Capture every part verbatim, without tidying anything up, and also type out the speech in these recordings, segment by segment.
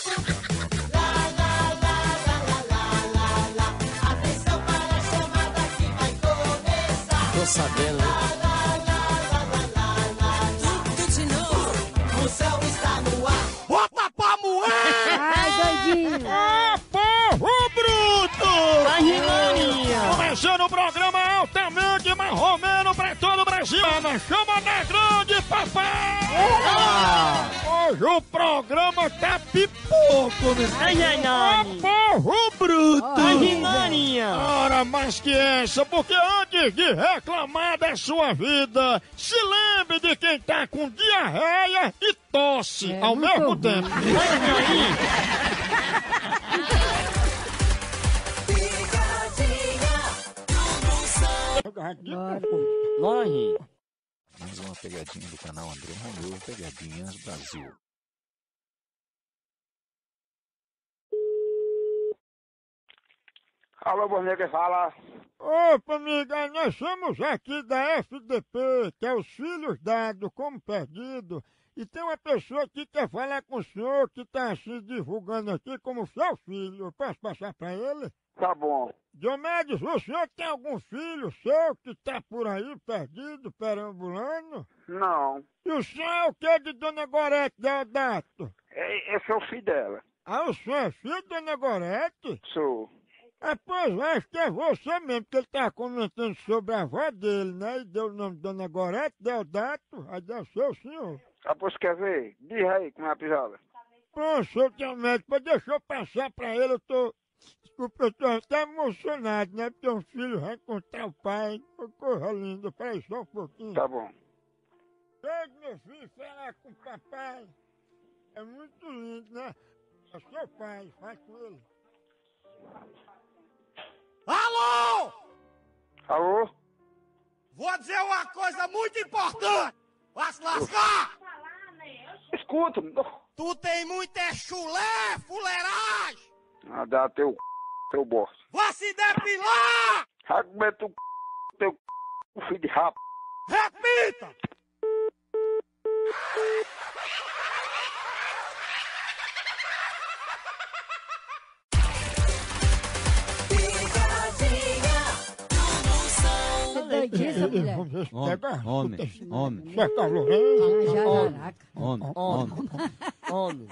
Atenção para a chamada que vai começar. Tô sabendo, né? Tudo de novo. O céu está no ar. Bota pra moer! Ai, doidinho! Ô, povo bruto! Tá rimaninha! Começando o programa altamente marromeno pra todo o Brasil. Na chama da grande, papai! Ah! Hoje o programa tá pipoco, né? Ai, ai, ai! Ô, povo bruto! Tá rimaninha! Ora, mais que essa, porque antes de reclamar da sua vida, se lembre de quem tá com diarreia e tosse É, ao muito mesmo ruim. tempo. Bora. Morre! Mais uma pegadinha do canal André Romeu, Pegadinhas Brasil. Alô, bom dia, quem fala? Opa, amiga, nós somos aqui da F D P, que é os Filhos Dados como Perdido, e tem uma pessoa que quer falar com o senhor que está se divulgando aqui como seu filho. Eu posso passar para ele? Tá bom. Diomedes, o senhor tem algum filho seu que está por aí perdido, perambulando? Não. E o senhor é o que de Dona Gorete Deodato? É, esse é o filho dela. Ah, o senhor é filho de Dona Gorete? Sou. Ah, pois acho que é você mesmo, porque ele estava comentando sobre a avó dele, né? E deu o nome de Dona Gorete Deodato, aí deve ser o senhor. Ah, pois quer ver? Diz aí como é a pisada. Pô, senhor Diomedes, pô, deixa eu passar pra ele, eu tô... Desculpa, eu tô até emocionado, né? Porque um filho vai encontrar o pai. Pô, coisa linda, peraí só um pouquinho. Tá bom. Chega, meu filho, falar com o papai. É muito lindo, né? É seu pai, faz com ele. Alô! Alô? Vou dizer uma coisa muito importante! Vai se lascar! Escuta. Tu tem muito é chulé, fuleiragem! Ah, dá teu c... teu bosta. Vai se depilar! Vai comer teu c... teu c... filho de rap. Repita! Você é doidinha, essa mulher? Vamos ver se Homem, pega. homem, Escuta. homem, Cerca a Lorena. Ah, jararaca. homem, homem. Homem!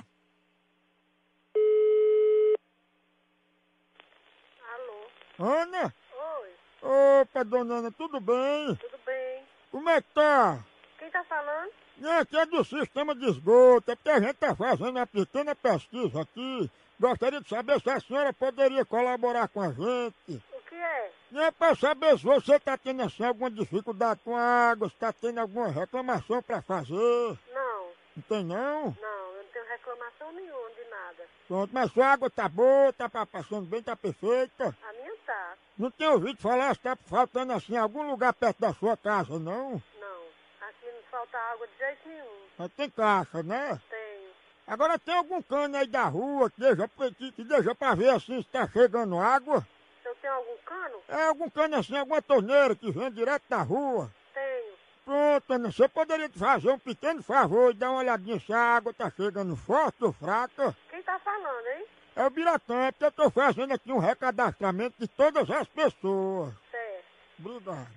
Alô? Ana? Oi, Opa, dona Ana, tudo bem? tudo bem? Como é que tá? Quem tá falando? Não, aqui é do sistema de esgoto, é porque a gente tá fazendo uma pequena pesquisa aqui. Gostaria de saber se a senhora poderia colaborar com a gente. O que é? Não é pra saber se você tá tendo assim, alguma dificuldade com a água, se tá tendo alguma reclamação pra fazer. Não, Não tem não? não, eu não tenho reclamação nenhuma de nada. Pronto, mas sua água tá boa, tá pa- passando bem, tá perfeita. A minha tá. Não tem ouvido falar se tá faltando assim algum lugar perto da sua casa, não? Não, aqui não falta água de jeito nenhum. Mas tem caixa, né? Tenho. Agora tem algum cano aí da rua que deixa, que, que deixa pra ver assim se tá chegando água? Eu tenho algum cano? É algum cano assim, alguma torneira que vem direto da rua? Tenho. Pronto, Ana, você poderia fazer um pequeno favor e dar uma olhadinha se a água tá chegando forte ou fraca? Quem tá falando, hein? É o Biratã, é porque eu tô fazendo aqui um recadastramento de todas as pessoas. Certo. Obrigado.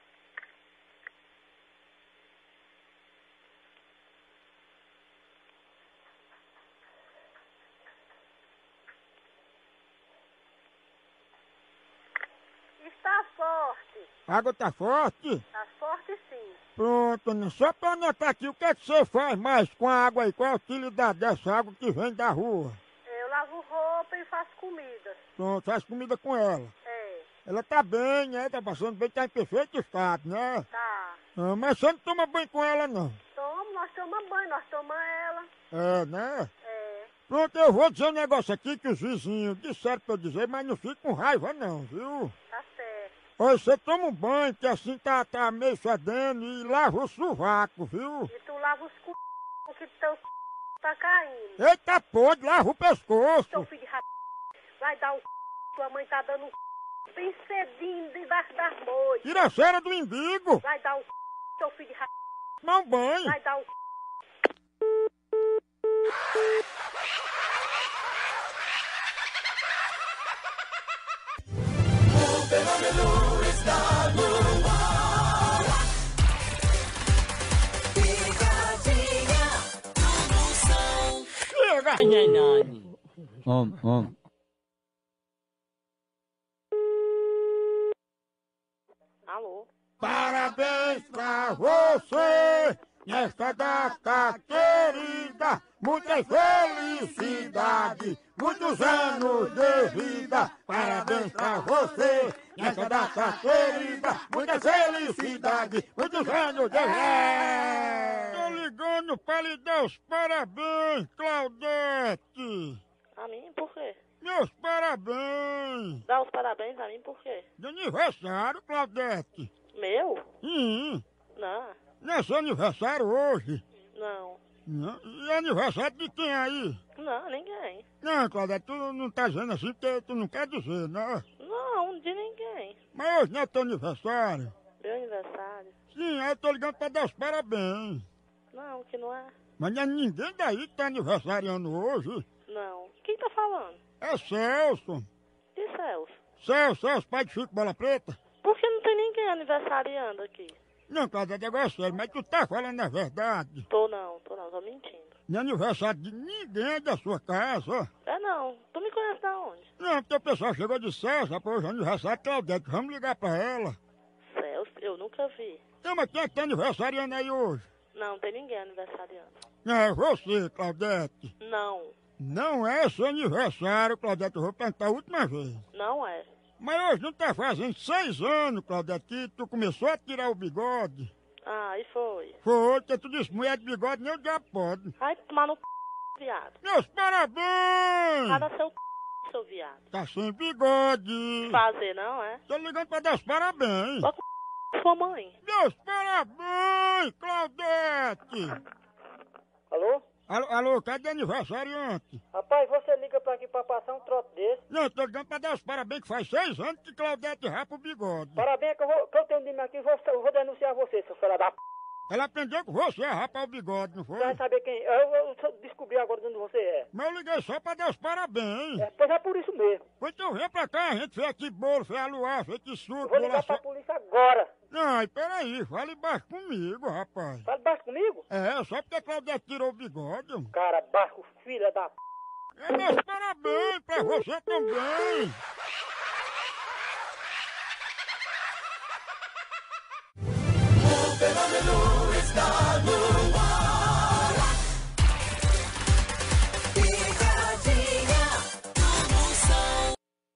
Está forte. A água tá forte? Tá forte sim. Pronto, Ana, só pra anotar aqui, o que é que você faz mais com a água aí? Qual é a utilidade dessa água que vem da rua? Eu lavo roupa e faço comida. Pronto, faz comida com ela. É, Ela tá bem, né? Tá passando bem, tá em perfeito estado, né? tá. Ah, mas você não toma banho com ela, não. Tomo, nós tomamos banho, nós tomamos ela. É, né? É, Pronto, eu vou dizer um negócio aqui que os vizinhos disseram pra eu dizer, mas não fique com raiva não, viu? tá certo. Olha, você toma um banho, que assim tá, tá meio fedendo, e lava o sovaco, viu? E tu lava os c... que teu c... tá caindo. Eita podre, lava o pescoço. Teu filho de rap... vai dar um c... tua mãe tá dando um c... bem cedinho debaixo das moitas. Tira a cera do umbigo. Vai dar um c... teu filho de rap... Toma um banho. vai dar um c... Nani. Om, om. Alô? Parabéns pra você, nesta data querida, muitas felicidades, muitos anos de vida. Parabéns pra você, nesta data querida, muitas felicidades, muitos anos de vida. Tô ligando pra lhe dar os parabéns, Claudete. A mim? Por quê? Meus parabéns. Dá os parabéns a mim por quê? De aniversário, Claudete. Meu? Hum, Não. não é seu aniversário hoje? Não. Não. E aniversário de quem aí? Não, ninguém. Não, Claudete, tu não tá dizendo assim porque tu não quer dizer, não. Não, de ninguém. Mas hoje não é teu aniversário? Meu aniversário? Sim, aí eu tô ligando pra dar os parabéns. Não, que não é. Mas não é ninguém daí que tá aniversariando hoje. Não. Quem tá falando? É Celso. E Celso? Celso, Celso, pai de Chico Bola Preta. Por que não tem ninguém aniversariando aqui? Não, Claudete, agora é sério, mas tu tá falando a verdade. Tô não, tô não, tô mentindo. Não é aniversário de ninguém da sua casa. É não. Tu me conhece da onde? Não, porque o pessoal chegou de Celso, rapaz, hoje é aniversário de Claudete, vamos ligar pra ela. Celso? Eu nunca vi. Não, mas quem é que tá aniversariando aí hoje? Não, não tem ninguém aniversariando. É você, Claudete. Não. Não é seu aniversário, Claudete, eu vou perguntar a última vez. Não é. Mas hoje não tá fazendo seis anos, Claudete, que tu começou a tirar o bigode. Ah, e foi. Foi, porque tu disse, mulher de bigode nem o diabo pode. Ai, tomar no c... viado. Meus parabéns! Cada seu c... seu viado. Tá sem bigode. Fazer, não é? Tô ligando pra dar os parabéns. Só com c... sua mãe. Meus parabéns, Claudete! Alô? Alô, alô, cadê aniversariante? Rapaz, você liga pra aqui pra passar um trote desse. Não, eu tô ligando pra dar os parabéns, que faz seis anos que Claudete rapa o bigode. Parabéns que eu, vou, que eu tenho de mim aqui, vou, eu vou denunciar você, seu filho da p... Ela aprendeu com você a rapar o bigode, não foi? Você vai saber quem... Eu, eu, eu descobri agora de onde você é. Mas eu liguei só pra dar os parabéns. é. Pois é por isso mesmo. Pois então vem pra cá, a gente fez aqui bolo, fez aluá, fez que Eu suco, vou ligar pra bolacha... polícia agora. Não, e peraí, fala embaixo comigo, rapaz. Fala baixo comigo? É, só porque a Claudete tirou o bigode. mano. Cara, baixo, filha da p... É meus parabéns pra você também. O fenômeno está no ar. Picadinha do Moção.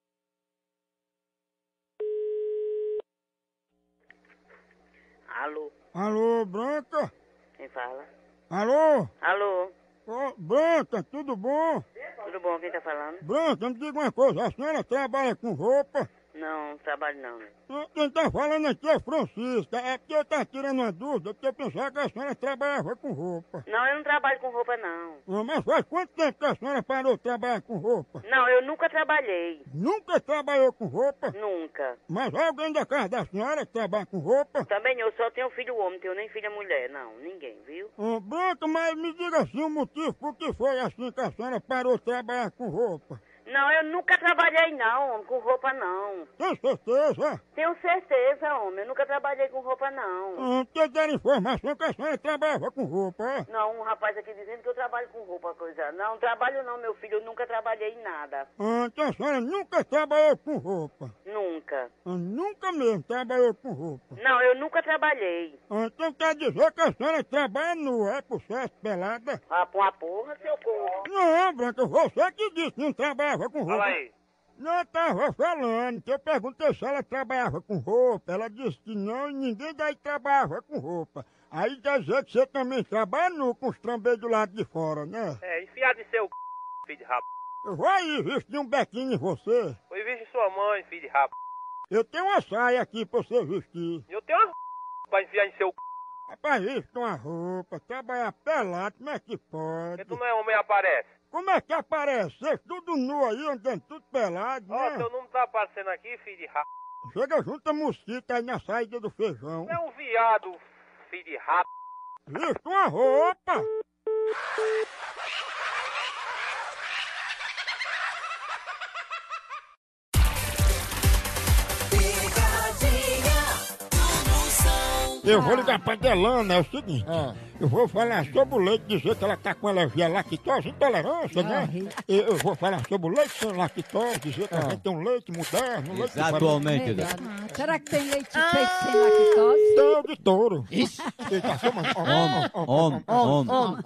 Alô? Alô, Branca? Quem fala? Alô? Alô? Ô, Branca, tudo bom? Tudo bom? Quem tá falando? Branca, me diga uma coisa, a senhora trabalha com roupa? Não, trabalho não, né? Quem tá falando aqui é Francisca, é porque eu tava tirando uma dúvida, porque eu pensava que a senhora trabalhava com roupa. Não, eu não trabalho com roupa, não. Ah, mas faz quanto tempo que a senhora parou de trabalhar com roupa? Não, eu nunca trabalhei. Nunca trabalhou com roupa? Nunca. Mas alguém da casa da senhora que trabalha com roupa? Também eu só tenho filho homem, tenho nem filha mulher. Não, ninguém, viu? Ah, Branca, mas me diga assim o motivo por que foi assim que a senhora parou de trabalhar com roupa. Não, eu nunca trabalhei, não, com roupa, não. Tem certeza? Tenho certeza, homem, eu nunca trabalhei com roupa, não. Ah, porque deram informação que a senhora trabalhava com roupa, é? Não, um rapaz aqui dizendo que eu trabalho com roupa, coisa. Não, trabalho não, meu filho, eu nunca trabalhei em nada. Ah, então a senhora nunca trabalhou com roupa? Nunca. Ah, nunca mesmo trabalhou com roupa? Não, eu nunca trabalhei. Ah, então quer dizer que a senhora trabalha nua, é por certo, pelada? Ah, pra uma porra, seu porra. Não, Branca, você que disse que não trabalhava com roupa. Fala aí. Não, eu tava falando, que eu perguntei se ela trabalhava com roupa, ela disse que não e ninguém daí trabalhava com roupa. Aí quer dizer que você também trabalha nu com os trambeiros do lado de fora, né? É, enfiado de seu c... filho de rap. Eu vou aí vestir um bequinho em você. Foi vestir sua mãe, filho de rap. Eu tenho uma saia aqui pra você vestir. Eu tenho uma pra enfiar em seu c... Rapaz, veste uma roupa, trabalhar pelado, como é que pode? Porque tu não é homem e aparece. Como é que aparece? Vocês tudo nu aí, andando tudo pelado, Ó, né? teu nome tá aparecendo aqui, filho de rap. Chega junto a mosquita aí na saída do feijão. Tu é um viado, filho de rap. Veste uma roupa! Picadinha do Moção. Eu vou ligar pra Delana, é o seguinte. Ah. Eu vou falar sobre o leite, dizer que ela tá com alergia à lactose, intolerância, né? Eu, eu vou falar sobre o leite sem lactose, dizer que a gente tem um leite moderno, um leite Exatamente. Melhor. Ah, será que tem leite feito sem lactose? Tem de touro. Isso. Eita, toma. Homem, homem, homem. Homem.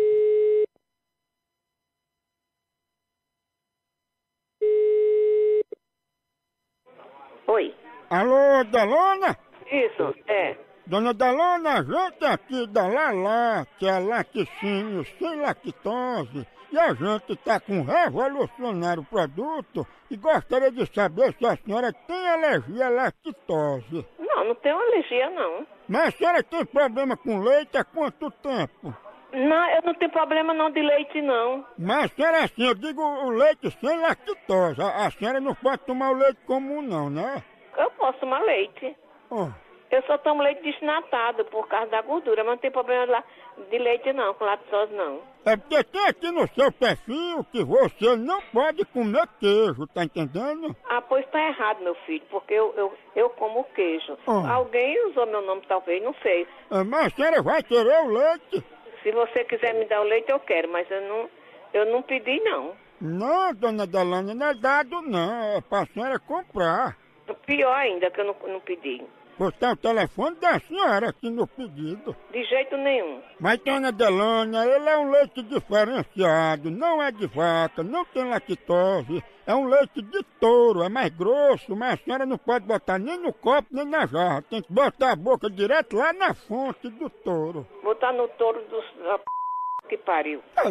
Oi. Alô, Delana? Isso, é. Dona Delana, a gente aqui da Lalá, que é laticínio sem lactose, e a gente tá com um revolucionário produto e gostaria de saber se a senhora tem alergia à lactose. Não, não tenho alergia, não. Mas a senhora tem problema com leite há quanto tempo? Não, eu não tenho problema não de leite, não. Mas a senhora, assim, eu digo o leite sem lactose. A, a senhora não pode tomar o leite comum não, né? Eu posso tomar leite. Oh. Eu só tomo leite desnatado por causa da gordura, mas não tem problema lá de leite não, com lactose não. É porque tem aqui no seu perfil que você não pode comer queijo, tá entendendo? Ah, pois tá errado, meu filho, porque eu, eu, eu como queijo. Ah. Alguém usou meu nome, talvez, não sei. É, mas a senhora vai querer o leite? Se você quiser me dar o leite, eu quero, mas eu não, eu não pedi, não. Não, dona Delana, não é dado não, é pra senhora comprar. Pior ainda, que eu não, não pedi. Botar o telefone da senhora aqui no pedido. De jeito nenhum. Mas, dona Delana, ele é um leite diferenciado, não é de vaca, não tem lactose. É um leite de touro, é mais grosso, mas a senhora não pode botar nem no copo nem na jarra. Tem que botar a boca direto lá na fonte do touro. Botar no touro dos... da p... que pariu. Ah,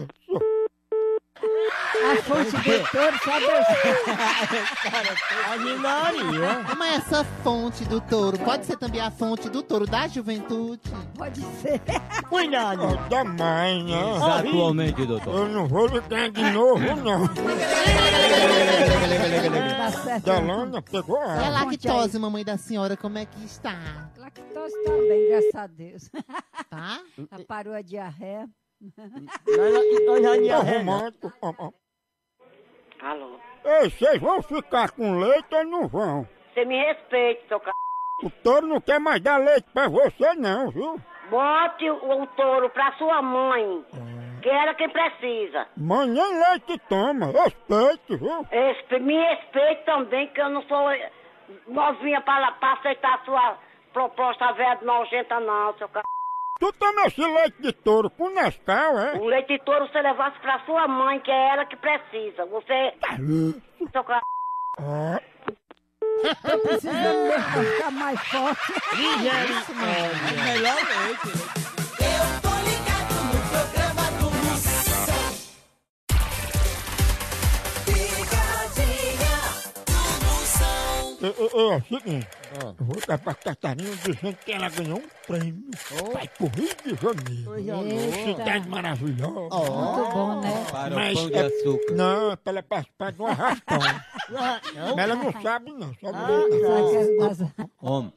A fonte do touro só Deus. Ah, mas essa fonte do touro pode ser também a fonte do touro da juventude? Pode ser. Cuidado. oh, dá mais, né? Exatamente, doutor. Eu não vou ligar de novo, não. Tá certo. Delana pegou E a a lactose, mamãe da senhora, como é que está? Lactose também, graças a Deus. Tá? Já parou a diarreia. arrumando. Ó, ó. Alô? Ei, vocês vão ficar com leite ou não vão? Você me respeite, seu c... O touro não quer mais dar leite pra você não, viu? Bote o, o touro pra sua mãe, que era quem precisa. Mãe nem leite toma, respeite, viu? Respe- me respeite também, que eu não sou novinha pra, pra aceitar a sua proposta velha nojenta não, seu c... Tu toma esse leite de touro com Nescau, é? O leite de touro você levasse pra sua mãe, que é ela que precisa. Você... Seu c... Ah, Tô precisando mesmo pra ficar mais forte. É melhor leite. Eu tô ligado no programa do Moção. Picadinha do Moção. é, é, é o seguinte, eu vou dar pra Catarina dizendo que ela ganhou um prêmio. Vai pro Rio de Janeiro. Cidade maravilhosa. Muito bom, né? Para Mas o pão de é- açúcar. Não, é pra ela participar de um arrastão. Mas ela não sabe não, sabe? Só quero das- Homem.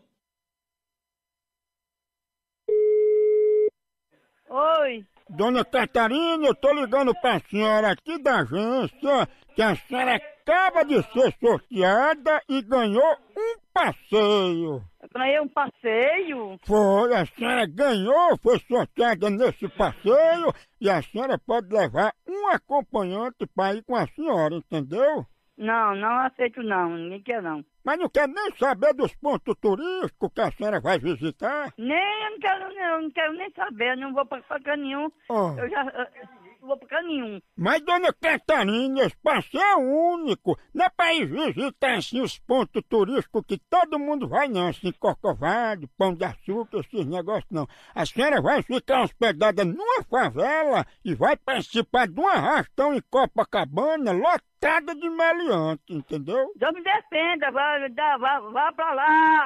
Oi. Dona Catarina, eu tô ligando pra senhora aqui da agência que a senhora acaba de ser sorteada e ganhou um passeio. Eu ganhei um passeio. Foi, a senhora ganhou, foi sorteada nesse passeio e a senhora pode levar um acompanhante para ir com a senhora, entendeu? Não, não aceito não. Ninguém quer não. Mas não quer nem saber dos pontos turísticos que a senhora vai visitar? Nem, eu não quero, eu não quero nem saber. Eu não vou pra pra nenhum. Ó. Eu já... eu não vou pra nenhum. Mas, dona Catarina, esse passeio é único. Não é pra ir visitar, assim, os pontos turísticos que todo mundo vai, não. Assim, Corcovado, Pão de Açúcar, esses negócios, não. A senhora vai ficar hospedada numa favela e vai participar de um arrastão em Copacabana lotada de meliante, entendeu? Deus me defenda. Vá, dá, vá, vá pra lá.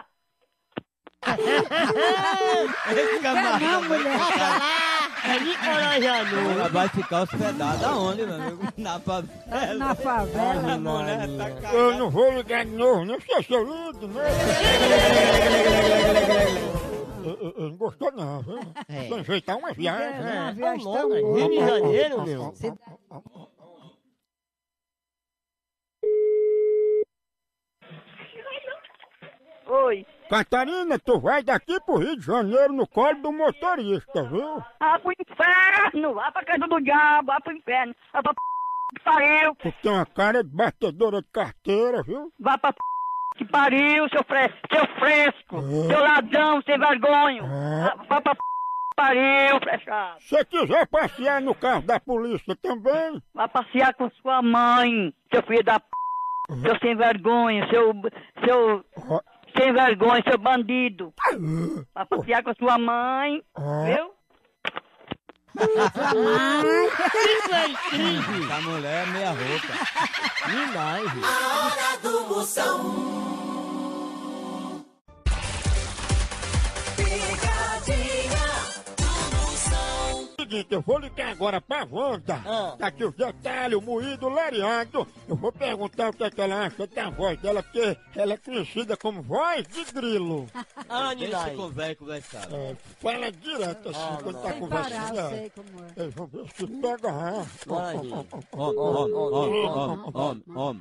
Não, mulher. Ela vai ficar hospedada aonde, meu amigo? Na favela. Na favela. A mulher tá cagada. Eu não vou ligar de novo, não sei se eu ligo, né? Eu- eu- eu não gostou não, viu? É. Vou enfeitar uma viagem. É, uma né? viagem tão Rio boa. de Janeiro, meu. Você- Oi. Catarina, tu vai daqui pro Rio de Janeiro no colo do motorista, viu? Ah, pro inferno! Vá pra casa do diabo, vá pro inferno! Vá pra p... que pariu! Tu tem uma cara de batedora de carteira, viu? Vá pra p... que pariu, seu, fre... seu fresco! É. Seu ladrão, sem vergonha! É. Vá pra p... que pariu, fechado! Se quiser passear no carro da polícia também, Vá passear com sua mãe, seu filho da p... seu sem vergonha, seu... seu... ó, sem vergonha, seu bandido! Vá passear com sua mãe, ó. viu? Essa mulher é meia roupa. Demais. A hora do Moção. Pegadinha do Moção. Seguinte, eu vou ligar agora pra Wanda. Tá aqui os detalhes, o moído, lariado. Eu vou perguntar o que, é que ela acha da voz dela, porque ela é conhecida como voz de grilo. Ah, Deixa com o velho conversar. É, fala direto assim, quando tá Sem parar, conversando. eu é. sei como é. Eles vão ver se pega, ah. Homem, homem, homem, homem, homem, homem.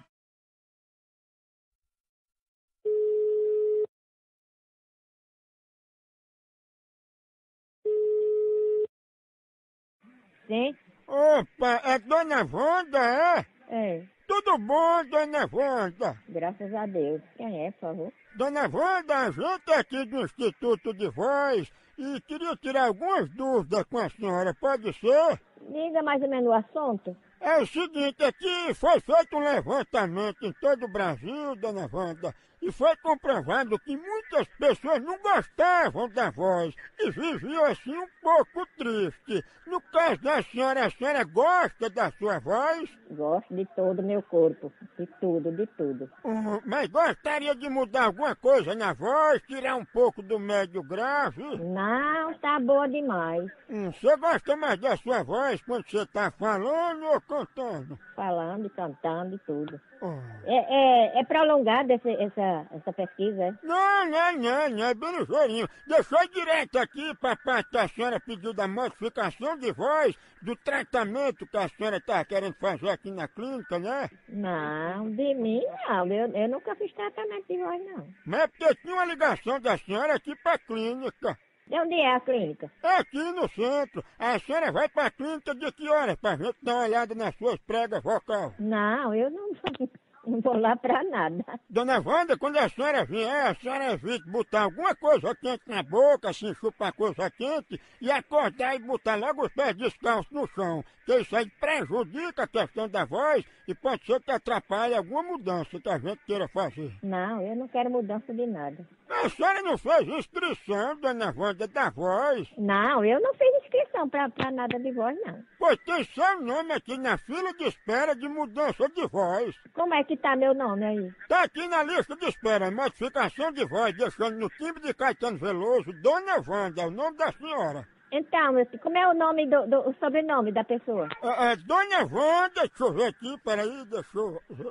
Sim? Opa, é Dona Wanda, é? É, Tudo bom, Dona Wanda? graças a Deus. Quem é, por favor? Dona Wanda, a gente é aqui do Instituto de Voz e queria tirar algumas dúvidas com a senhora, pode ser? Diga mais ou menos o assunto. É o seguinte, aqui foi feito um levantamento em todo o Brasil, Dona Wanda, e foi comprovado que muitas pessoas não gostavam da voz e viviam assim um pouco triste. No caso da senhora, a senhora gosta da sua voz? Gosto de todo o meu corpo. De tudo, de tudo. Hum, mas gostaria de mudar alguma coisa na voz, tirar um pouco do médio grave? Não, está boa demais. Hum, você gosta mais da sua voz quando você está falando ou cantando? Falando, cantando e tudo. Oh. É, é, é prolongada essa, essa, essa pesquisa, é? Não, não, não, não, é bem ligeirinho. Deixou direto aqui para a parte que a senhora pediu da modificação de voz, do tratamento que a senhora está querendo fazer aqui na clínica, né? Não, de mim não. Eu, eu nunca fiz tratamento de voz, não. Mas é porque tinha uma ligação da senhora aqui para a clínica. De onde é a clínica? É aqui no centro. A senhora vai para a clínica de que horas? Para gente dar uma olhada nas suas pregas vocal. Não, eu não, não vou lá pra nada. Dona Wanda, quando a senhora vier, a senhora evite botar alguma coisa quente na boca, assim, chupar coisa quente, e acordar e botar logo os pés descalços no chão. Porque isso aí prejudica a questão da voz e pode ser que atrapalhe alguma mudança que a gente queira fazer. Não, eu não quero mudança de nada. A senhora não fez inscrição, Dona Wanda, da voz? Não, eu não fiz inscrição pra, pra nada de voz, não. Pois tem seu nome aqui na fila de espera de mudança de voz. Como é que tá meu nome aí? Tá aqui na lista de espera, modificação de voz, deixando no timbre de Caetano Veloso, Dona Wanda, é o nome da senhora. Então, meu filho, como é o nome do, do o sobrenome da pessoa? É, é Dona Wanda, deixa eu ver aqui, peraí, deixa eu ver.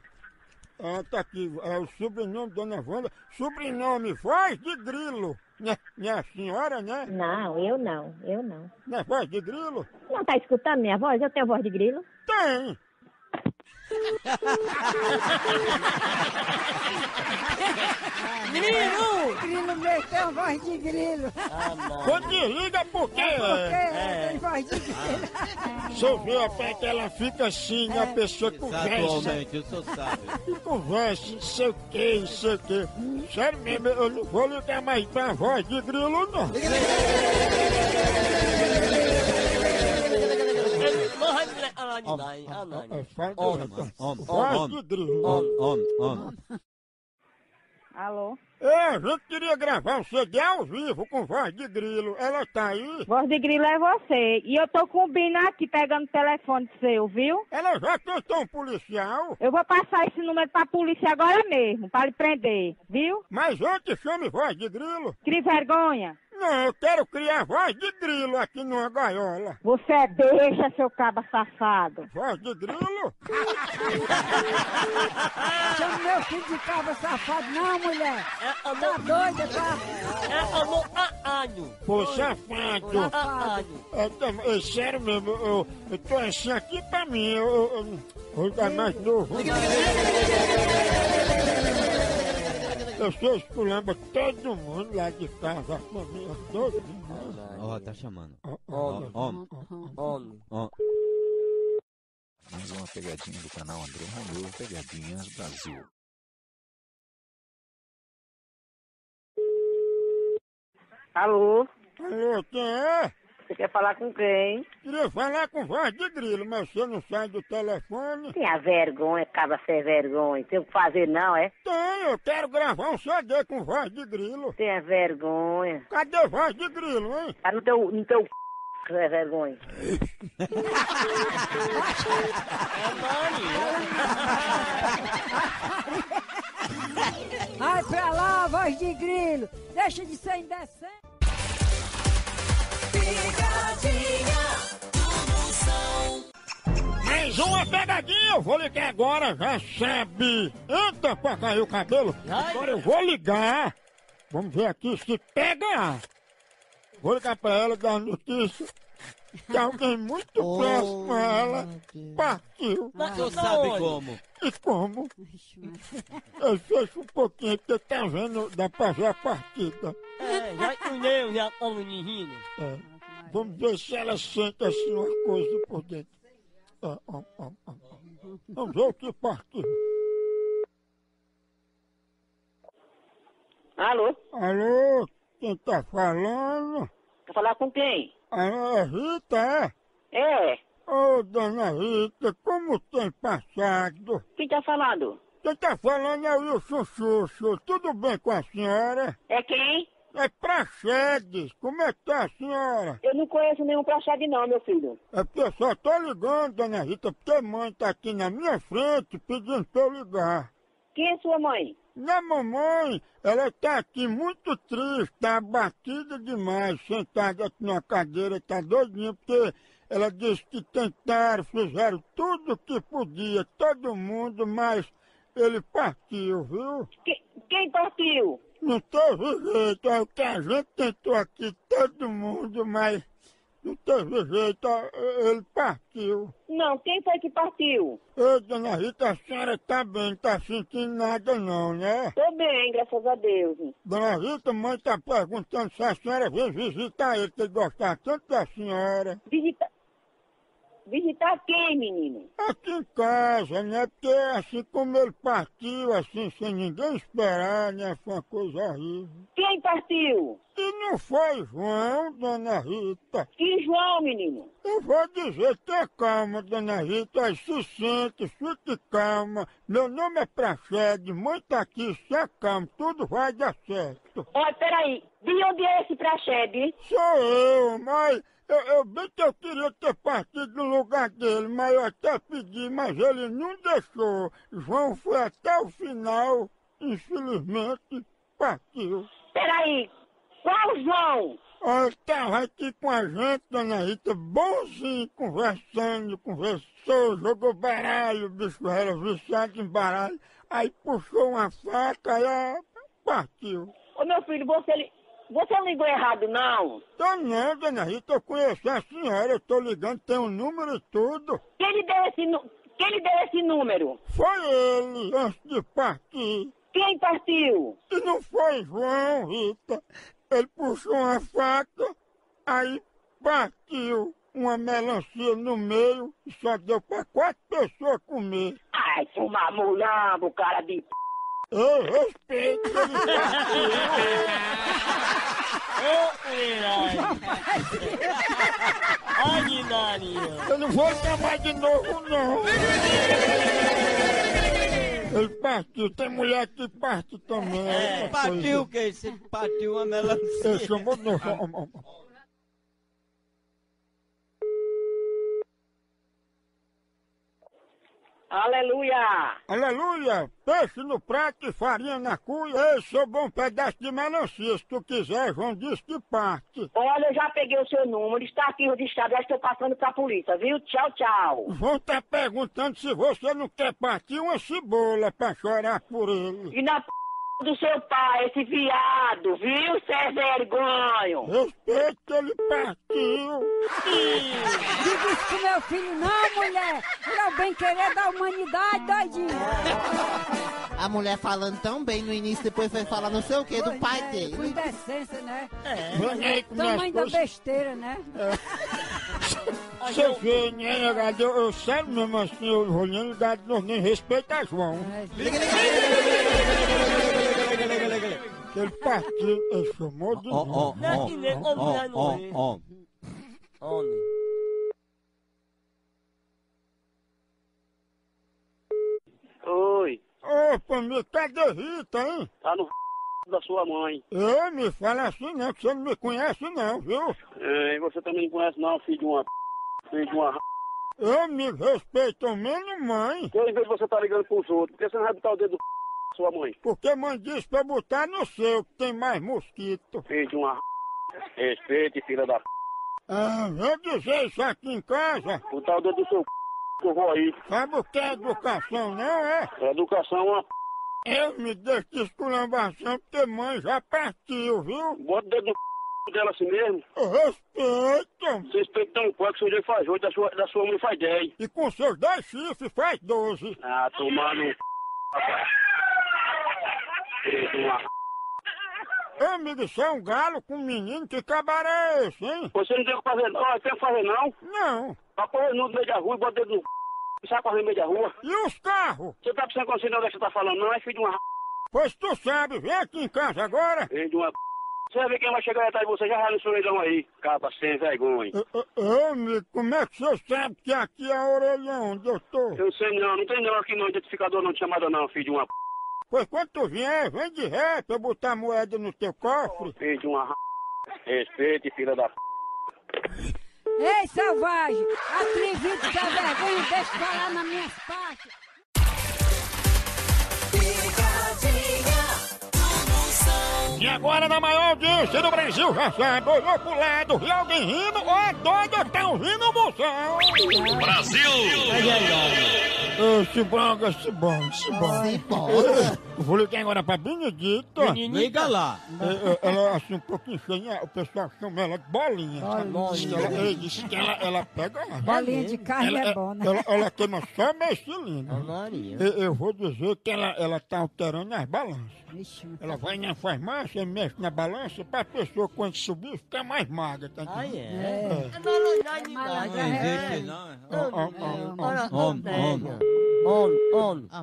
Ah, tá aqui, é o sobrenome Dona Wanda, sobrenome Voz de Grilo. Né, minha senhora, né? Não, eu não, eu não. Não é Voz de Grilo? Não tá escutando minha voz? Eu tenho voz de grilo? Tem! Grilo! Grilo mesmo, tem uma voz de grilo. Quando desliga porque Porque é. tem voz de grilo. Se eu ver até que ela fica assim, né? A pessoa conversa. Atualmente, eu sou sábio. E conversa, não sei o que, não sei o que. Sério mesmo, eu não vou ligar mais pra voz de grilo, não. É, fala direto. Voz de grilo. Homem, homem, homem. Alô? É, a gente queria gravar um C D ao vivo com voz de grilo. Ela tá aí? Voz de grilo é você. E eu tô com o Bino aqui pegando o telefone seu, viu? Ela já tentou um policial? Eu vou passar esse número pra polícia agora mesmo, pra lhe prender, viu? Mas antes chame voz de grilo. Crie vergonha. Não, eu quero criar voz de grilo aqui numa gaiola. Você é deixa, seu caba safado. Voz de grilo? Chama meu filho de cabra safado, não, mulher. Tá doida, tá? Pô, safado. É, tam- é sério mesmo, eu, eu tô assim aqui pra mim, eu, eu, eu vou dar mais novo. Eu sou esculamba todo mundo lá de casa, a família, todo mundo. Ó, tá chamando. Homem. Homem. Homem. Mais uma pegadinha do canal André Romeu, Pegadinhas Brasil. Alô? Alô, quem é? Você quer falar com quem? Queria falar com voz de grilo, mas você não sai do telefone. Tenha vergonha, acaba sem vergonha. Tem o que fazer não, é? Tem, eu quero gravar um C D com voz de grilo. Tenha vergonha. Cadê voz de grilo, hein? Tá no teu, no teu c... que é vergonha. Vai pra lá, voz de grilo! Deixa de ser indecente! Mais uma pegadinha, eu vou ligar agora, já sabe. Entra pra cair o cabelo. Agora eu vou ligar. Vamos ver aqui se pega. Vou ligar pra ela dar notícia que alguém muito Oh, próximo a ela partiu. Tu sabe como? E como? Eu fecho um pouquinho, porque tá vendo, dá pra ver a partida. É, já entendeu, já como menino. É. Vamos ver se ela sente assim uma coisa por dentro. É, ó, ó, ó, ó. Vamos ver o que partiu. Alô? Alô, quem tá falando? Quer falar com quem? Ah, é Rita, é? É. Ô, dona Rita, como tem passado? Quem tá falando? Quem tá falando é o Wilson Xuxo. Tudo bem com a senhora? É quem? É Praxedes. Como é que tá a senhora? Eu não conheço nenhum Praxedes não, meu filho. É porque eu só tô ligando, dona Rita, porque a mãe tá aqui na minha frente pedindo pra eu ligar. Quem é sua mãe? Minha mamãe, ela tá aqui muito triste, tá abatida demais, sentada aqui numa cadeira, tá doidinha, porque ela disse que tentaram, fizeram tudo o que podia, todo mundo, mas ele partiu, viu? Que, quem partiu? Não teve jeito, é o que a gente tentou aqui, todo mundo, mas não teve jeito, ele partiu. Não, quem foi que partiu? Ô, dona Rita, a senhora tá bem, não tá sentindo nada não, né? Tô bem, graças a Deus. Dona Rita, mãe tá perguntando se a senhora veio visitar ele, que ele gostava tanto da senhora. Visita... Visitar quem, menino? Aqui em casa, né? Porque assim como ele partiu, assim, sem ninguém esperar, né? Foi uma coisa horrível. Quem partiu? E não foi João, dona Rita. Que João, menino? Eu vou dizer, tenha calma, dona Rita, aí se sente, fique calma. Meu nome é Praxedes, mãe tá aqui, se acalme, tudo vai dar certo. Olha, peraí, de onde é esse Praxedes? Sou eu, mas eu, eu bem que eu queria ter partido no lugar dele, mas eu até pedi, mas ele não deixou. João foi até o final, infelizmente, partiu. Peraí, qual João? Ele tava aqui com a gente, dona Rita, bonzinho, conversando, conversou, jogou baralho, o bicho era viciado em baralho, aí puxou uma faca e ah, partiu. Ô meu filho, você, você não ligou errado, não? Tô não, dona Rita, eu conheço a senhora, eu tô ligando, tem um número e tudo. Quem lhe deu esse, nu... Quem lhe deu esse número? Foi ele, antes de partir. Quem partiu? E não foi João, Rita. Ele puxou uma faca, aí partiu uma melancia no meio e só deu pra quatro pessoas comer. Ai, fumar mulambo, cara de p... Eu respeito ele partiu. Ai, que daria. Eu não vou chamar de novo, não. Ele partiu, tem mulher que parte também. É, partiu o quê? Você partiu uma melancia. Ele chamou de novo. Aleluia! Aleluia! Peixe no prato e farinha na cuia. Ei, sobrou um pedaço de melancia. Se tu quiser, João disse que parte. Olha, eu já peguei o seu número, está aqui registrado, já estou passando pra polícia, viu? Tchau, tchau. João tá perguntando se você não quer partir uma cebola pra chorar por ele. E na p... do seu pai, esse viado, viu, cê é vergonho? Respeita que ele partiu. Diga isso pro meu filho, não, mulher. Ele é o bem-querer da humanidade, doidinho. A mulher falando tão bem no início, depois foi falar não sei o que do Pois pai é, dele. com indecência, né? Vem aí com minhas Tamanho da coisas. besteira, né? Você vê, né, negado? Eu, eu sério mesmo assim, eu olhando, gado, nós nem respeita João. Que ele partiu, ele chamou de Ó, ó, novo. Não é que nem ó, como já ó, não ó, é. ó. Homem. Oi, Opa, me cadê Rita, hein? tá no da sua mãe. Eu me fala assim não, que você não me conhece não, viu? É, e você também não conhece não, filho de uma... Filho de uma... Eu me respeito menos mãe, Então, em vez de você estar ligando pros outros, por que você não vai botar o dedo da sua mãe? porque mãe disse pra botar no seu, que tem mais mosquito. Filho de uma... Respeite, filha da... Ah, eu dizer isso aqui em casa, Botar o dedo do seu... que eu vou aí. sabe o que é educação, não é? Educação é uma... Eu me deixo de esculambação porque mãe já partiu, viu? Bota o dedo no dela assim mesmo. Respeita! Você respeita tão pouco que seu dia faz oito, da sua, da sua mãe faz dez. E com seus dois chifres faz doze. Ah, tomar no... rapaz. Filho de uma... Ô, amigo, isso é um galo com um menino, que cabaré é esse, hein? Você não tem o que fazer não, não tem o que fazer não. Não. Pra correr no meio da rua e bota o dedo no... E sai correndo no meio da rua. E os carros? Você tá precisando consciência onde é que você tá falando, não? É filho de uma... Pois tu sabe, vem aqui em casa agora. Filho de uma... Você vai ver quem vai chegar atrás de você, já vai no seu orelhão aí. Capa sem vergonha. Ô, ô, ô, amigo, como é que você sabe que aqui é a orelha onde eu tô? Eu sei não, não tem não aqui não, identificador não de chamada não, filho de uma... Pois quando tu vier, vem de ré pra eu botar moeda no teu cofre. Filho de uma... Respeite, filha da... Ei, selvagem! Atrevido, sem vergonha, deixa eu falar nas minhas partes. E agora na maior audiência do Brasil, já sabe, olhou pro lado, viu alguém rindo, ó, doido, tá ouvindo o moção. Brasil! Ô, Cibonga, Cibonga, Cibonga. Cibonga. Eu vou ligar agora pra Benedita. Liga lá. É, é, ela é assim um pouquinho cheinha, o pessoal chama ela de bolinha. sabe? Bolinha. Ela, ele disse que ela, ela pega... Bolinha de carne ela, é bom, né? Ela, ela queima só meio cilindro. Maria. Eu, eu vou dizer que ela, ela tá alterando as balanças. Vixe, Ela vai na farmácia, mexe na balança, pra pessoa quando subir ficar mais magra, tá Ah, entendendo? é? é. É malandragem, Não Malandra existe, não. Ó, ó, ó, ó. Ora, Homem, pega. homem. Homem, homem. Ah,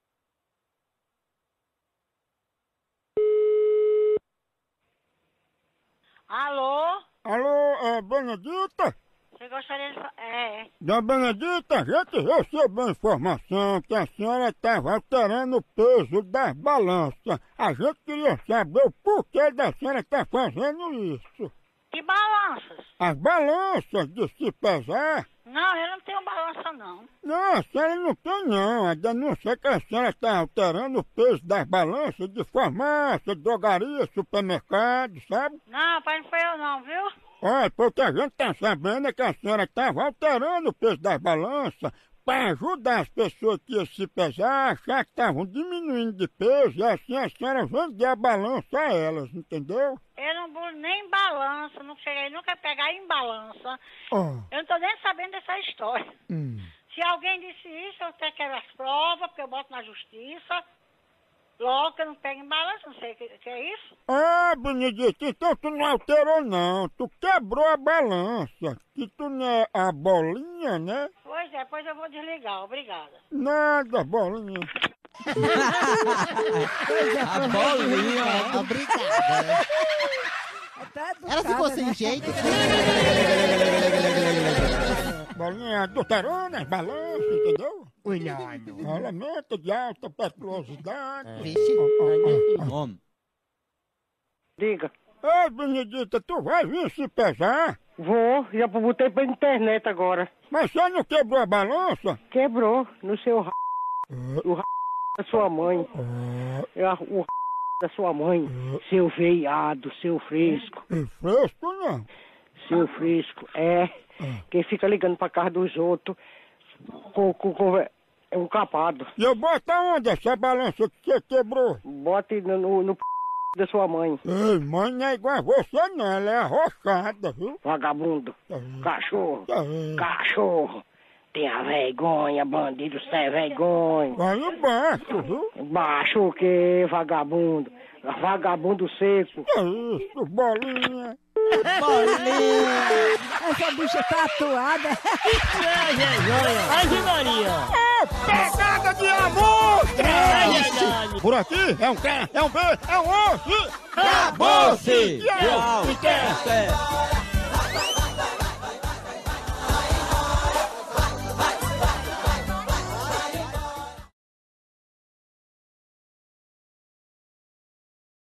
Alô? Alô, é Benedita? Você gostaria de... fa- É. Dona Benedita, a gente recebeu informação que a senhora estava alterando o peso das balanças. A gente queria saber o porquê da senhora estar fazendo isso. Que balanças? As balanças de se pesar. Não, eu não tenho balança, não. Não, a senhora não tem não. A denúncia é que a senhora está alterando o peso das balanças de farmácia, drogaria, supermercado, sabe? Não, pai, não foi eu não, viu? Olha, porque a gente tá sabendo é que a senhora estava alterando o peso das balanças para ajudar as pessoas que iam se pesar a achar que estavam diminuindo de peso e assim a senhora vendia a balança a elas, entendeu? Eu não vou nem em balança, não cheguei nunca a pegar em balança. Ó, Eu não tô nem sabendo dessa história. hum. Se alguém disse isso, eu até quero as provas, porque eu boto na justiça. Logo que eu não pego em balança, não sei o que, que é isso. Ah, Benedito, então tu não alterou não, tu quebrou a balança, que tu não é a bolinha, né? Pois é, pois eu vou desligar, obrigada. Nada, bolinha. A bolinha. Obrigada. Até educada, Ela ficou né? sem jeito. Bolinha adulterona, as balanças, entendeu? Cuidado. Elemento de alta periculosidade. Vixe. Homem. Diga. Ei, Benedita, tu vai vir se pesar? Vou, já botei pra internet agora. Mas você não quebrou a balança? Quebrou no seu r... o r... da sua mãe. É a- o r... da sua mãe. Seu veiado, seu fresco. E fresco não. Seu fresco, é. Quem fica ligando pra casa dos outros com, com, com- um capado. E eu boto aonde essa balança que você quebrou? Bote no, no, no p... da sua mãe. Ei, mãe não é igual a você não, ela é arrochada, viu? Vagabundo. Uhum. Cachorro. Uhum. Cachorro. Tenha vergonha, bandido sem vergonha. Vai no baixo, viu? Baixo o quê, vagabundo? Vagabundo seco. Que isso, bolinha. Bolinha! Essa bicha tá atuada. Ai, Maria! É pegada de amor! Ai, Por aqui é um K, é um B, é um osso! Acabou-se! Tchau! Tchau!